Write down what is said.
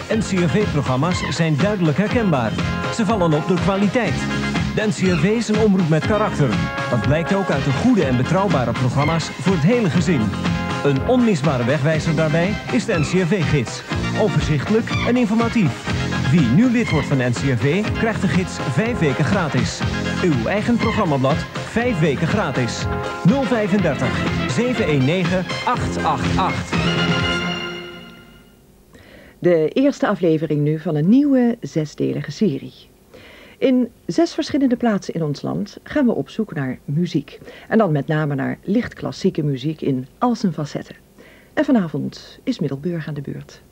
NCRV-programma's zijn duidelijk herkenbaar. Ze vallen op door kwaliteit. De NCRV is een omroep met karakter. Dat blijkt ook uit de goede en betrouwbare programma's voor het hele gezin. Een onmisbare wegwijzer daarbij is de NCRV-gids. Overzichtelijk en informatief. Wie nu lid wordt van de NCRV krijgt de gids 5 weken gratis. Uw eigen programmablad 5 weken gratis. 035 719 888. De eerste aflevering nu van een nieuwe 6-delige serie. In 6 verschillende plaatsen in ons land gaan we op zoek naar muziek. En dan met name naar licht klassieke muziek in al zijn facetten. En vanavond is Middelburg aan de beurt.